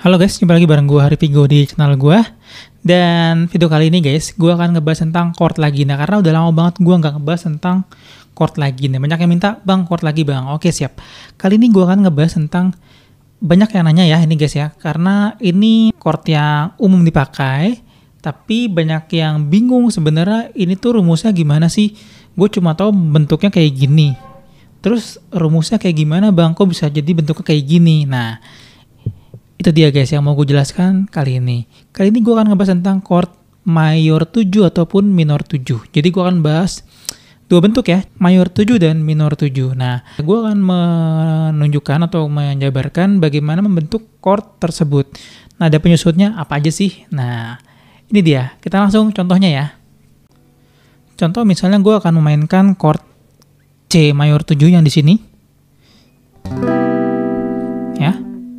Halo guys, jumpa lagi bareng gue Hari Vigo di channel gue. Dan video kali ini guys, gue akan ngebahas tentang chord lagi. Nah, karena udah lama banget gue nggak ngebahas tentang chord lagi. Nah, banyak yang minta, bang chord lagi bang. Oke siap. Kali ini gue akan ngebahas tentang, banyak yang nanya ya ini guys ya. Karena ini chord yang umum dipakai, tapi banyak yang bingung sebenarnya ini tuh rumusnya gimana sih. Gue cuma tahu bentuknya kayak gini. Terus rumusnya kayak gimana bang, kok bisa jadi bentuknya kayak gini. Nah, itu dia guys yang mau gue jelaskan kali ini. Kali ini gue akan ngebahas tentang chord mayor 7 ataupun minor 7. Jadi gue akan bahas dua bentuk ya, mayor 7 dan minor 7. Nah, gue akan menunjukkan atau menjabarkan bagaimana membentuk chord tersebut. Nah, ada penyusunnya apa aja sih? Nah, ini dia. Kita langsung contohnya ya. Contoh misalnya gue akan memainkan chord C mayor 7 yang di sini. Ya.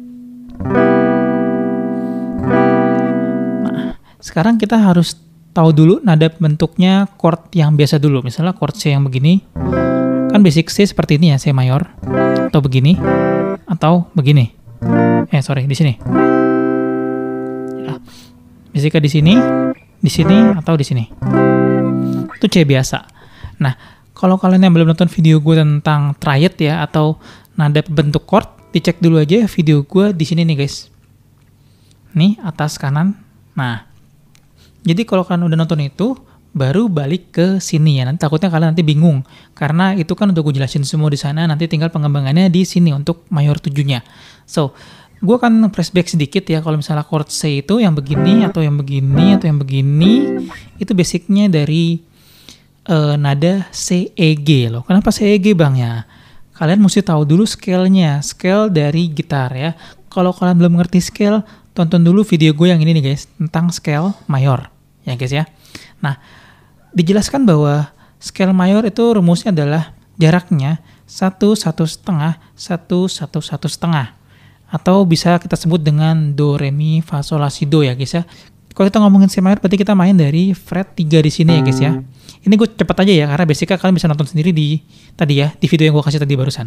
Sekarang kita harus tahu dulu nada bentuknya chord yang biasa dulu. Misalnya chord C yang begini, kan basic C seperti ini ya, C mayor, atau begini, atau begini. Di sini. Ya. Basicnya di sini, atau di sini. Itu C biasa. Nah, kalau kalian yang belum nonton video gue tentang triad ya, atau nada bentuk chord, dicek dulu aja video gue di sini nih guys. Nih, atas kanan. Nah, jadi kalau kalian udah nonton itu, baru balik ke sini ya. Nanti takutnya kalian nanti bingung. Karena itu kan udah gue jelasin semua di sana, nanti tinggal pengembangannya di sini untuk mayor 7-nya. So, gue akan flashback sedikit ya. Kalau misalnya chord C itu yang begini, atau yang begini, atau yang begini, itu basicnya dari nada C, E, G loh. Kenapa C, E, G bang ya? Kalian mesti tahu dulu scale-nya, scale dari gitar ya. Kalau kalian belum ngerti scale, tonton dulu video gue yang ini nih guys, tentang scale mayor. Ya guys ya. Nah, dijelaskan bahwa scale mayor itu rumusnya adalah jaraknya 1, 1/2, 1, 1, 1/2. Atau bisa kita sebut dengan do, re, mi, fa, sol, la, si, do ya guys ya. Kalau kita ngomongin C mayor berarti kita main dari fret 3 di sini ya guys ya. Ini gue cepet aja ya, karena basicnya kalian bisa nonton sendiri di video yang gue kasih tadi barusan.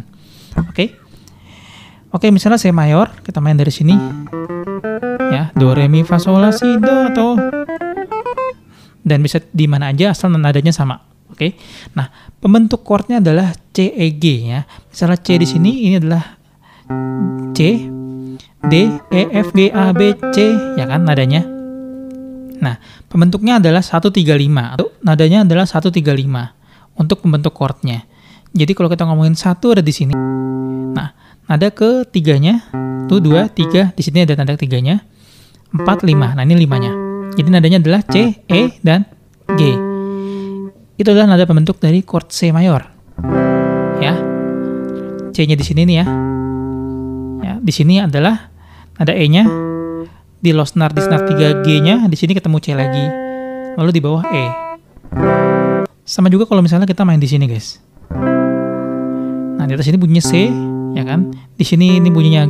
Oke, misalnya C mayor, kita main dari sini. Ya, do, re, mi, fa, sol, la, si, do, atau dan bisa di mana aja asal nadanya sama. Oke. Nah, pembentuk chordnya adalah C, E, G ya. Misalnya C di sini ini adalah C, D, E, F, G, A, B, C ya kan nadanya. Nah, pembentuknya adalah 135. Atau nadanya adalah 135 untuk pembentuk chordnya. Jadi kalau kita ngomongin 1 ada di sini. Nah, nada ketiganya tuh 2, 3, di sini ada nada ketiganya. 4, 5. Nah, ini 5-nya. Jadi nadanya adalah C, E, dan G. Itu adalah nada pembentuk dari chord C mayor. Ya. C-nya di sini nih ya. Ya, di sini adalah nada E-nya. Di low snare, di snare 3G-nya, di sini ketemu C lagi. Lalu di bawah E. Sama juga kalau misalnya kita main di sini, guys. Nah, di atas ini bunyinya C, ya kan? Di sini ini bunyinya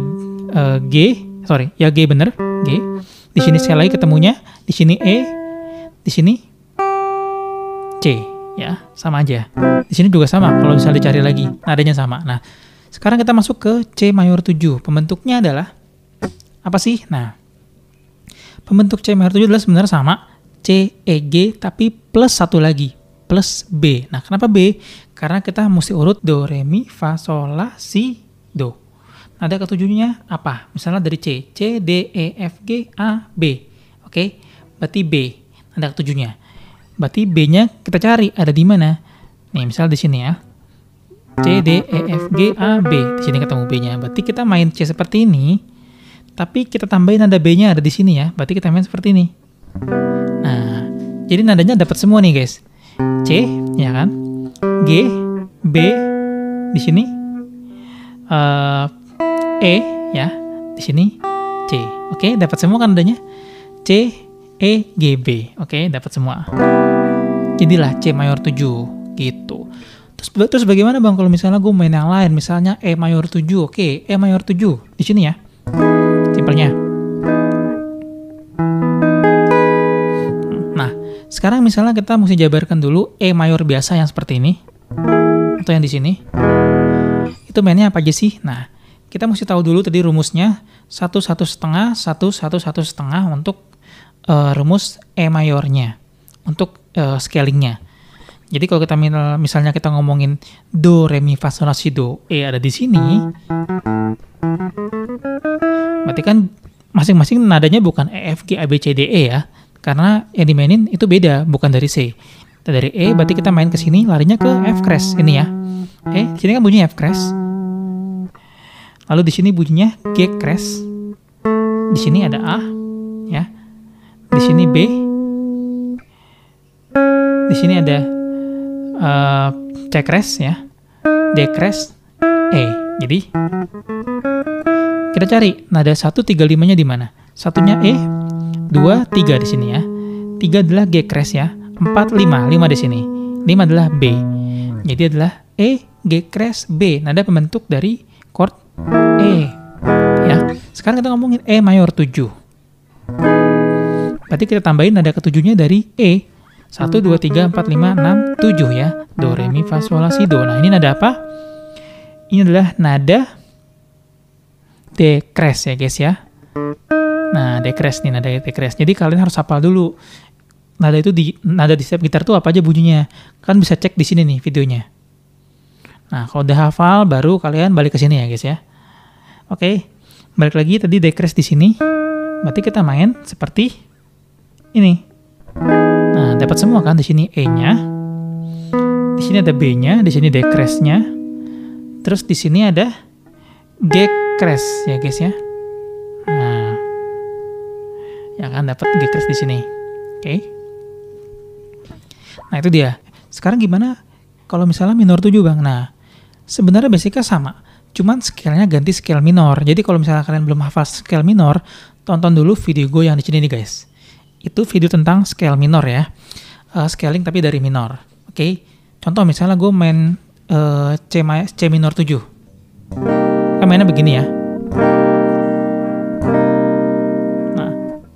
G bener, G. Di sini C lagi ketemunya, di sini E, di sini C, ya, sama aja. Di sini juga sama, kalau bisa dicari lagi, nadanya sama. Nah, sekarang kita masuk ke C mayor 7. Pembentuknya adalah apa sih? Nah, pembentuk C mayor 7 adalah sebenarnya sama, C, E, G, tapi plus satu lagi, plus B. Nah, kenapa B? Karena kita mesti urut do, re, mi, fa, sol, la, si, do. Nada ketujuhnya apa? Misalnya dari C, C, D, E, F, G, A, B. Oke, berarti B, nada ketujuhnya. Berarti B-nya kita cari ada di mana? Nih, misal di sini ya. C, D, E, F, G, A, B. Di sini ketemu B-nya. Berarti kita main C seperti ini, tapi kita tambahin nada B-nya ada di sini ya. Berarti kita main seperti ini. Nah, jadi nadanya dapat semua nih, guys. C, ya kan? G, B, di sini. E, ya. Di sini C. Oke, dapat semua kan nadanya? C, E, G, B. Oke, dapat semua. Jadilah C mayor 7 gitu. Terus bagaimana bang kalau misalnya gue main yang lain, misalnya E mayor 7. Oke, E mayor 7 di sini ya. Simpelnya. Nah, sekarang misalnya kita mesti jabarkan dulu E mayor biasa yang seperti ini atau yang di sini. Itu mainnya apa aja sih? Nah, kita mesti tahu dulu tadi rumusnya 1 1 setengah 1 1 1 setengah untuk rumus E mayornya, untuk scalingnya. Jadi kalau kita misalnya kita ngomongin do, re, mi, fa, sol, la, si, do, E ada di sini, berarti kan masing-masing nadanya bukan E, F, G, A, B, C, D, E ya. Karena yang dimainin itu beda, bukan dari C. Dari E berarti kita main ke sini, larinya ke F crash ini ya. Di sini kan bunyinya F crash. Lalu di sini bunyinya G crash. Di sini ada A ya. Di sini B. Di sini ada C crash ya, D crash, E. Jadi kita cari nada 1 3 5-nya di mana? Satunya E, 2 3 di sini ya. 3 adalah G crash ya. 4 5 di sini. 5 adalah B. Jadi adalah E, G crash, B. Nada pembentuk dari chord E. Ya. Sekarang kita ngomongin E mayor 7. Berarti kita tambahin nada ketujuhnya dari E. 1, 2, 3, 4, 5, 6, 7 ya. Do, re, mi, fa, sol, la, si, do. Nah ini nada apa? Ini adalah nada D crash ya guys ya. Nah D crash nih, nada D crash. Jadi kalian harus hafal dulu. Nada itu nada di setiap gitar tuh apa aja bunyinya. Kan bisa cek di sini nih videonya. Nah kalau udah hafal baru kalian balik ke sini ya guys ya. Oke. Balik lagi tadi D crash di sini. Berarti kita main seperti ini. Nah, dapat semua kan di sini E-nya. Di sini ada B-nya, di sini D crash-nya. Terus di sini ada G crash ya guys ya. Nah. Ya kan dapat G crash di sini. Oke. Nah, itu dia. Sekarang gimana kalau misalnya minor 7, Bang? Nah, sebenarnya basicnya sama. Cuman scale-nya ganti scale minor. Jadi kalau misalnya kalian belum hafal scale minor, tonton dulu video gue yang di sini nih guys. Itu video tentang scale minor ya. Scaling tapi dari minor. Oke. Contoh misalnya gue main C minor 7. Kan mainnya begini ya. Nah.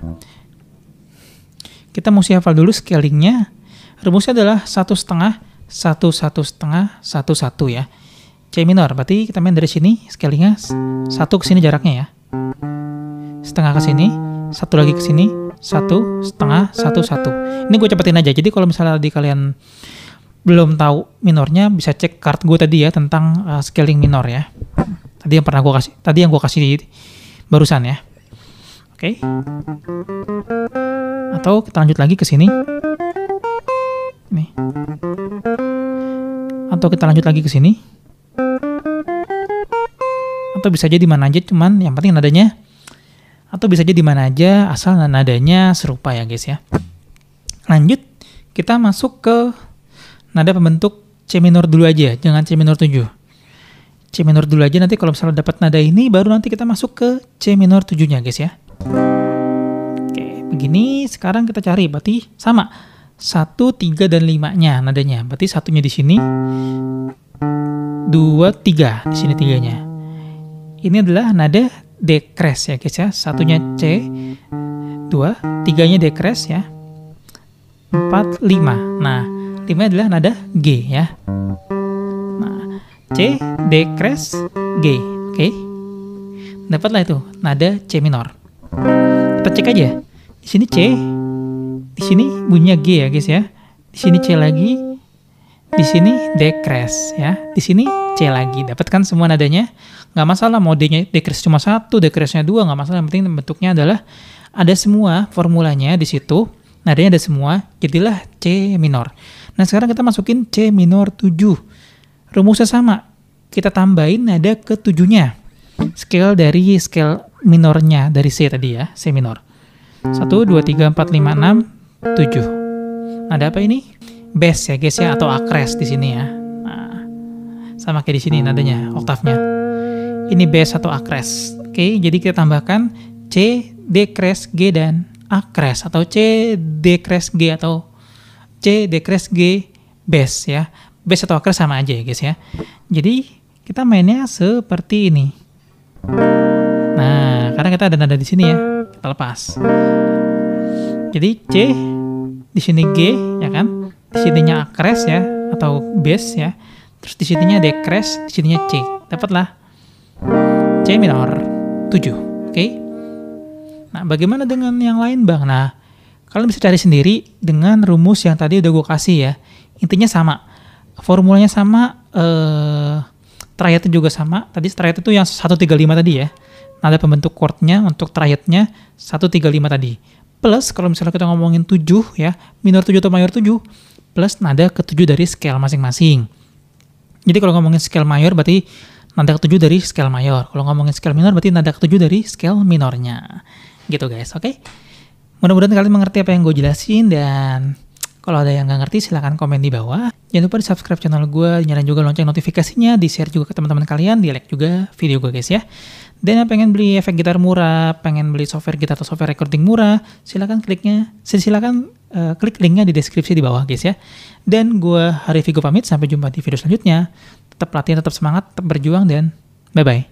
Kita mesti hafal dulu scalingnya. Rumusnya adalah 1 setengah 1 1 setengah 1 1 ya. C minor. Berarti kita main dari sini scalingnya 1 ke sini jaraknya ya. Setengah ke sini, 1 lagi ke sini, 1 setengah 1 1. Ini gue cepetin aja. Jadi kalau misalnya tadi kalian belum tahu minornya, bisa cek card gue tadi ya tentang scaling minor ya. Tadi yang pernah gue kasih, tadi yang gue kasih barusan ya. Oke. Atau kita lanjut lagi ke sini. Nih. Atau kita lanjut lagi ke sini. Atau bisa jadi mana aja, cuman yang penting nadanya. Atau bisa jadi mana aja, asal nadanya serupa ya guys ya. Lanjut, kita masuk ke nada pembentuk C minor dulu aja, jangan C minor 7. C minor dulu aja, nanti kalau misalnya dapat nada ini, baru nanti kita masuk ke C minor 7-nya guys ya. Oke, begini sekarang kita cari, berarti sama. 1, 3, dan 5-nya nadanya. Berarti satunya di sini, 2, 3, di sini 3-nya. Ini adalah nada D crash ya guys ya. Satunya C, 2, 3-nya D crash ya. 4, 5. Nah, 5 adalah nada G ya. Nah, C, D crash, G. Oke. Dapatlah itu nada C minor. Kita cek aja. Di sini C, di sini bunyinya G ya guys ya. Di sini C lagi. Di sini D crash ya. Di sini C lagi. Dapatkan semua nadanya. Nggak masalah mau D-nya D crash cuma 1, D crash-nya 2, nggak masalah. Yang penting bentuknya adalah ada semua formulanya di situ. Nadanya ada semua. Jadilah C minor. Nah sekarang kita masukin C minor 7. Rumusnya sama. Kita tambahin nada ke 7-nya. Scale dari scale minornya dari C tadi ya. C minor. 1, 2, 3, 4, 5, 6, 7. Nada apa ini? Bass ya guys ya, atau A crash di sini ya. Nah, sama kayak di sini nadanya, oktavnya. Ini bass atau A crash. Oke, jadi kita tambahkan C, D crash, G, dan A crash. Atau C, D crash, G, atau C, D crash, G, bass ya. Bass atau A crash sama aja ya guys ya. Jadi kita mainnya seperti ini. Nah, karena kita ada nada di sini ya, kita lepas. Jadi C, di sini G, ya kan? Di sininya A crash ya, atau bass ya. Terus di sininya D crash, di sininya C. Dapatlah C C minor 7. Oke. Nah, bagaimana dengan yang lain, Bang? Nah, kalian bisa cari sendiri dengan rumus yang tadi udah gue kasih ya. Intinya sama. Formulanya sama, triad juga sama. Tadi triad itu yang 135 tadi ya. Nada pembentuk chordnya untuk triadnya 135 tadi. Plus kalau misalnya kita ngomongin 7 ya, minor 7 atau mayor 7, plus nada ke-7 dari scale masing-masing. Jadi kalau ngomongin scale mayor berarti nada ke-7 dari scale mayor. Kalau ngomongin scale minor berarti nada ke-7 dari scale minornya. Gitu guys, oke? Mudah-mudahan kalian mengerti apa yang gue jelasin, dan kalau ada yang nggak ngerti silahkan komen di bawah. Jangan lupa di subscribe channel gue, nyalain juga lonceng notifikasinya, di share juga ke teman-teman kalian, di like juga video gue guys ya. Dan yang pengen beli efek gitar murah, pengen beli software gitar atau software recording murah, silakan klik linknya di deskripsi di bawah guys ya. Dan gue Hari Vigo pamit, sampai jumpa di video selanjutnya. Tetap latihan, tetap semangat, tetap berjuang, dan bye-bye.